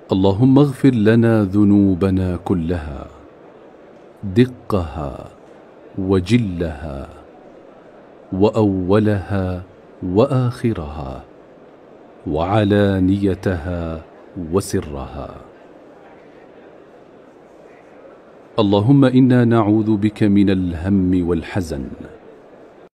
اللهم اغفر لنا ذنوبنا كلها، دقها وجلها وأولها وآخرها وعلانيتها وسرها. اللهم إنا نعوذ بك من الهم والحزن